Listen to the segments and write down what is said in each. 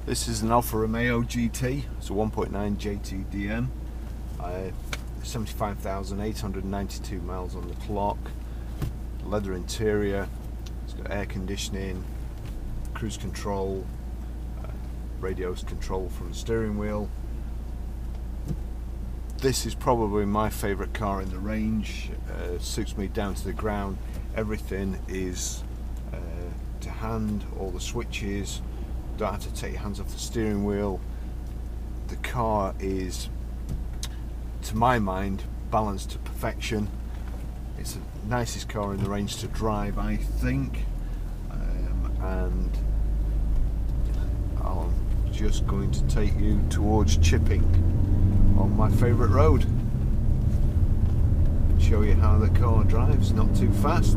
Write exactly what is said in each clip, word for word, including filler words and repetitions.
This is an Alfa Romeo G T. It's a one point nine J T D M. Uh, seventy-five thousand eight hundred ninety-two miles on the clock. Leather interior. It's got air conditioning, cruise control, uh, radios control from the steering wheel. This is probably my favourite car in the range. Uh, suits me down to the ground. Everything is uh, to hand, all the switches. Don't have to take your hands off the steering wheel. The car is, to my mind, balanced to perfection. It's the nicest car in the range to drive, I think. Um, and I'm just going to take you towards Chipping on my favourite road. Show you how the car drives. Not too fast,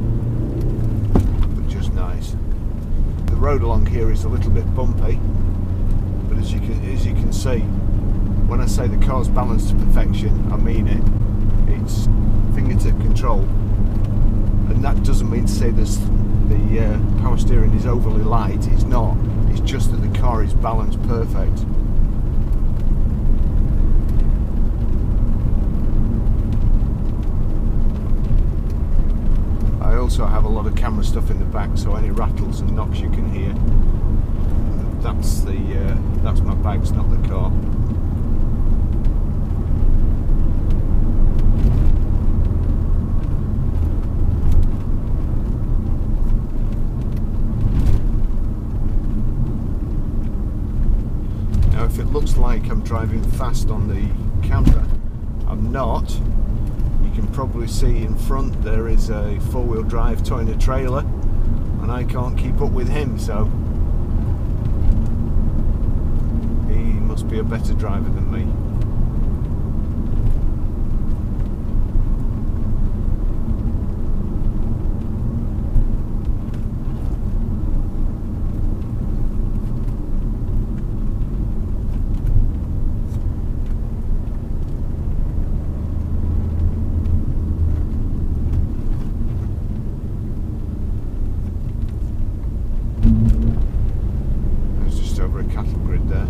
but just nice. The road along here is a little bit bumpy, but as you can as you can see, when I say the car's balanced to perfection, I mean it. It's fingertip control, and that doesn't mean to say this the uh, power steering is overly light. It's not. It's just that the car is balanced perfect. I also have a lot of camera stuff in the back, so any rattles and knocks you can hear, that's the uh, that's my bags, not the car. Now, if it looks like I'm driving fast on the camera, I'm not. You can probably see in front there is a four-wheel drive towing a trailer, and I can't keep up with him, so he must be a better driver than me. Over a cattle grid there.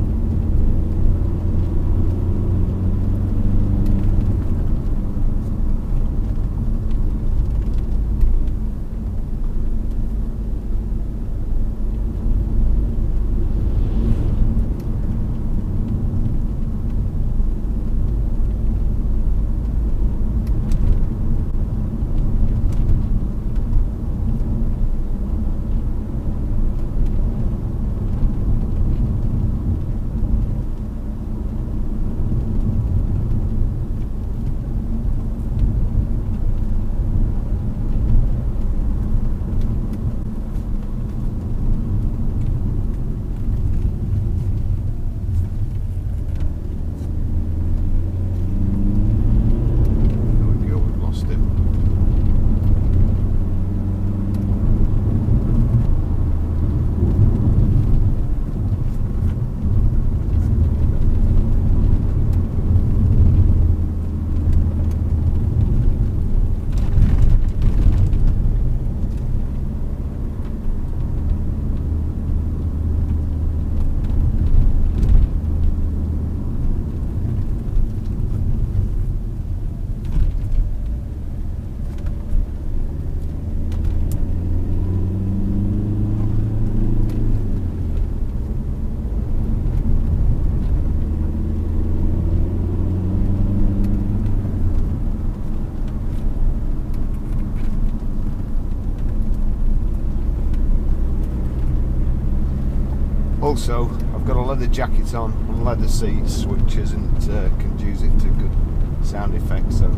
Also, I've got a leather jacket on and leather seats, which isn't uh, conducive to good sound effects, so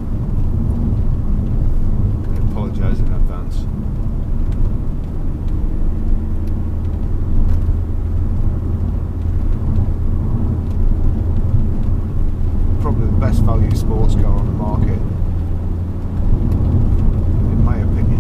I apologise in advance. Probably the best value sports car on the market, in my opinion.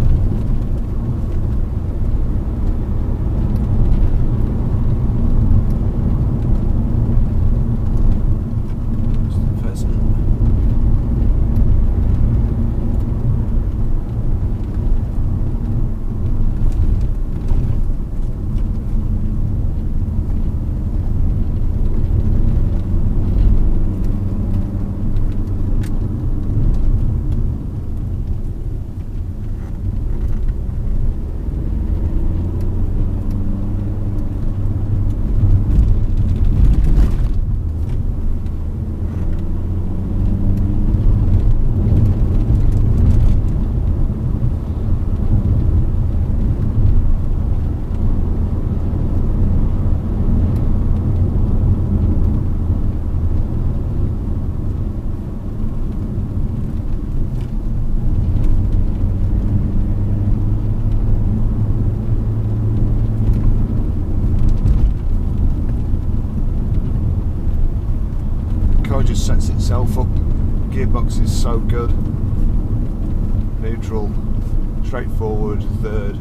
myself up. Gearbox is so good. Neutral, straightforward, third.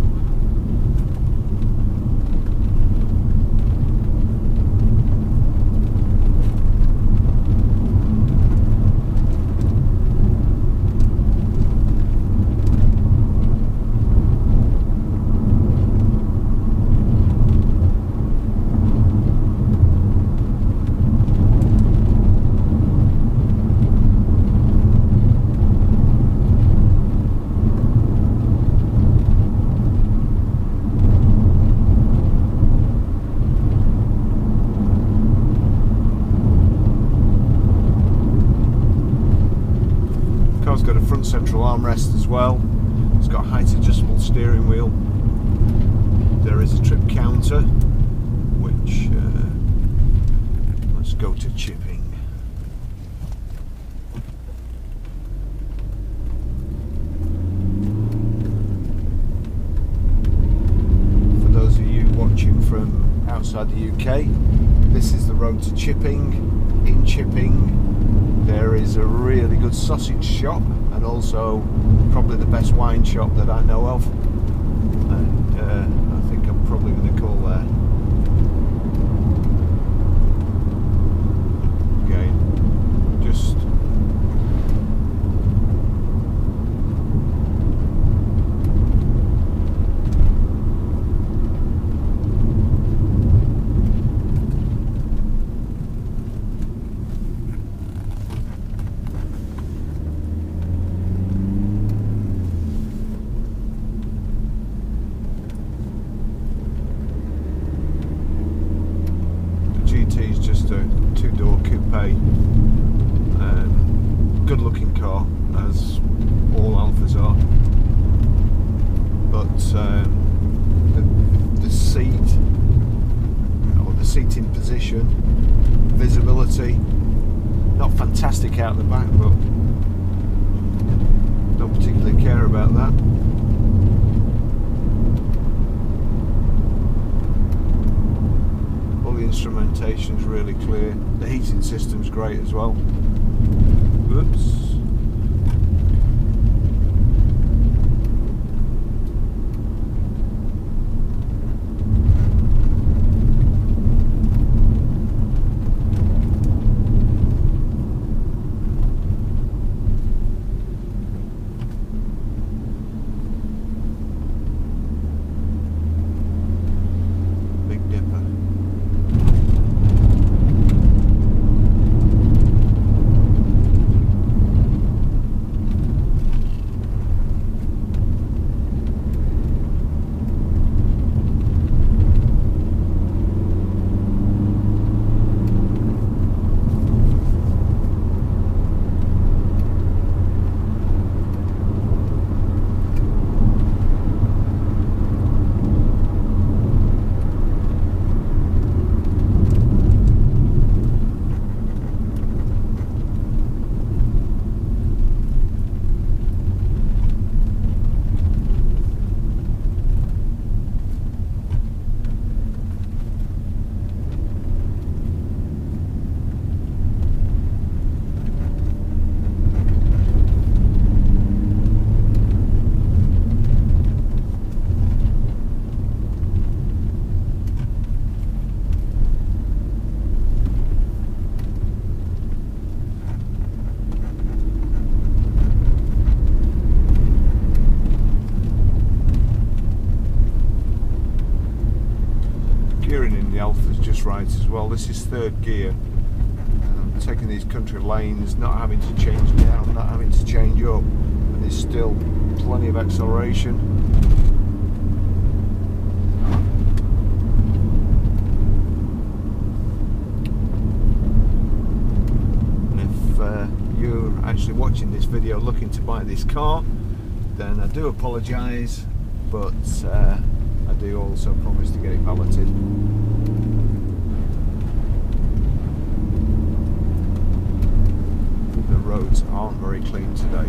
Car's got a front central armrest as well. It's got a height adjustable steering wheel. There is a trip counter, which uh, let's go to chipping. For those of you watching from outside the U K, this is the road to chipping. In chipping, there is a really good sausage shop and also probably the best wine shop that I know of, and uh, I think I'm probably going to call there. Again, just G T is just a two-door coupe, um, good-looking car, as all Alfas are, but um, the, the seat, or the seating position, visibility, not fantastic out the back, but don't particularly care about that. The instrumentation's really clear. The heating system's great as well. Oops. Big Dipper. Gearing in the Alfa's just right as well. This is third gear. I'm taking these country lanes, not having to change down, not having to change up, and there's still plenty of acceleration. And if uh, you're actually watching this video looking to buy this car, then I do apologise, but uh, I do also promise to get it valeted. The roads aren't very clean today.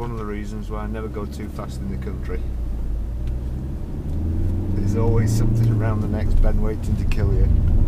one of the reasons why I never go too fast in the country. There's always something around the next bend waiting to kill you.